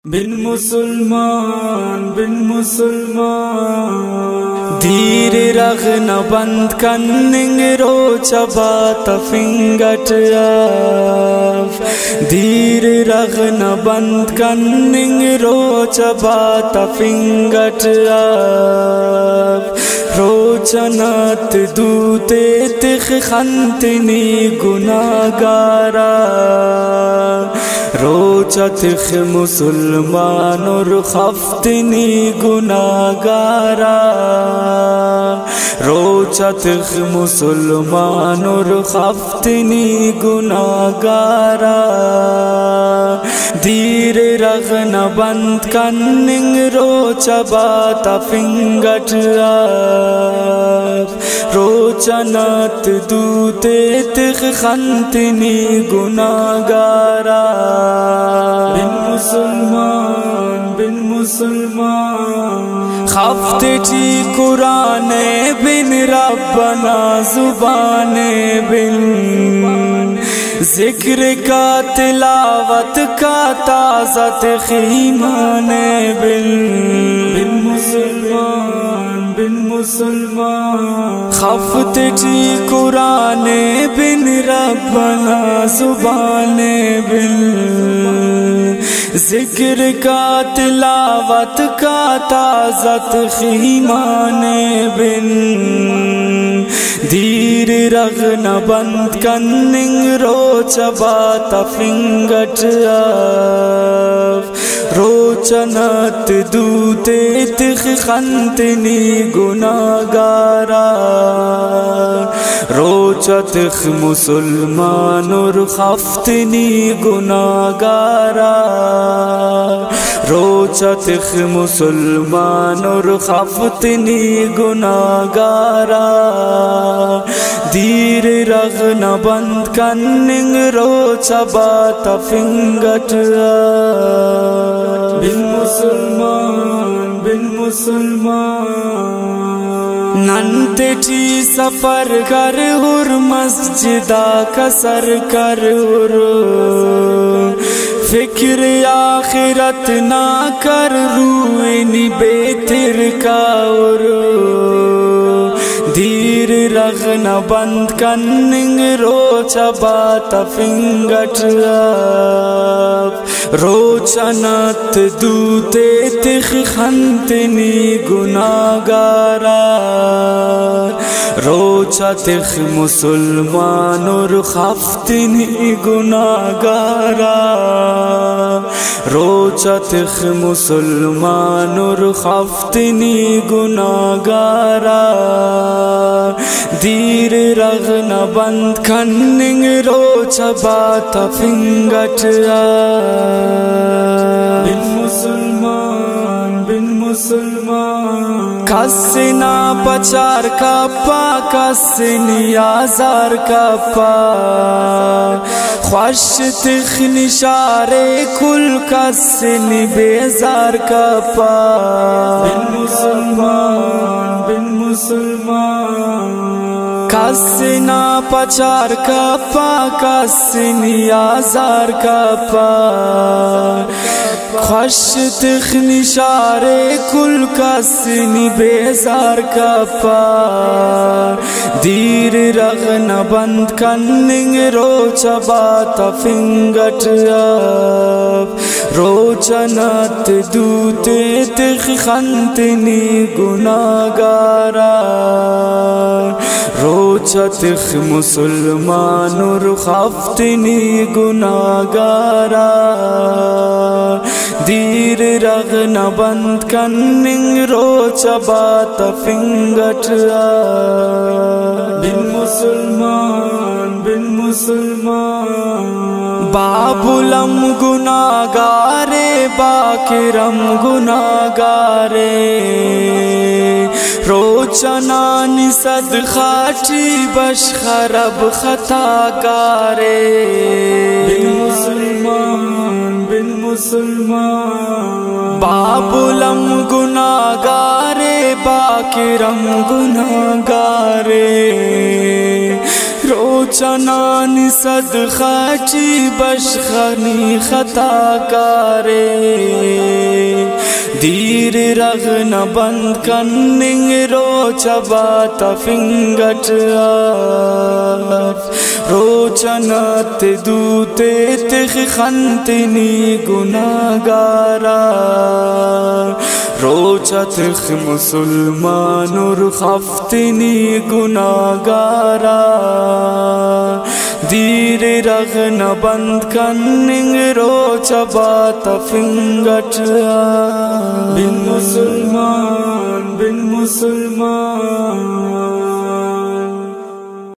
بن مسلمان دیر رغن بند کننگ رو چبات فنگٹ of there رغن been کننگ row چبات فنگٹ of رو چنات دوتے تخ خنتنی گناہگارا رو چتخ مسلمان اور خفتنی گناہگارا رو چتخ مسلمان اور خفتنی گناہگارا دیر رغن بند کننگ رو چبات فنگٹ آف رو چنات دوتے تخ خنتنی گناہگارا بن مسلمان خفت چی قرآن بن ربنا زبان بن ذکر کا تلاوت کا تازت خیمان بن مسلمان خفت چی قرآن بن ربنا زبان بن ذکر کا تلاوت کا تازت خیمان بن دیر رغن بند کننگ رو چبات فنگٹ آف رو چنات دوتے تخ خنتنی گناہگارا رو چتخ مسلمان اور خفتنی گناہگارا رو چتخ مسلمان اور خفتنی گناہگارا دیر رغن بند کننگ رو چبات فنگٹ بن مسلمان ننتے چی سفر کر ہر مسجدہ کسر کر ہر فکر آخرت نہ کر روئنی بیتر کا اور دیر رغن بند کننگ رو چبات فنگٹ آف رو چنات دوتے تخ خنتنی گناہگارا رو چتخ مسلمان اور خفتنی گناہگارا رو چتخ مسلمان اور خفتنی گناہگارا دیر رغن بند کننگ رو چبات فنگٹ بن مسلمان کسنا پچار کا پا کسنی آزار کا پا خوش تخ نشارے کل کسنی بیزار کا پا بن مسلمان کسنا پچار کا پا کسنی آزار کا پا خوش تخ نشارے کل کسنی بیزار کا پا دیر رغن بند کننگ رو چبات فنگٹ آف رو چنات دوتے تخ خنتنی گناہگارا رو چتخ مسلمان اور خفتنی گناہگارا دیر رغن بند کننگ رو چبات فنگٹ بن مسلمان بابلم گناہگارے باکرم گناہگارے رو چنان صد خاٹی بش خرب خطا گارے بن مسلمان بابلم گناہگارے باکرم گناہگارے رو چنان صد خاچی بشخنی خطا کارے دیر رغن بند کننگ رو چبات فنگٹ روچنات دوتے تخ خنتنی گناہگارا روچتخ مسلمان خفتنی گناہگارا دیر رغن بند کننگ روچ بات فنگٹ بن مسلمان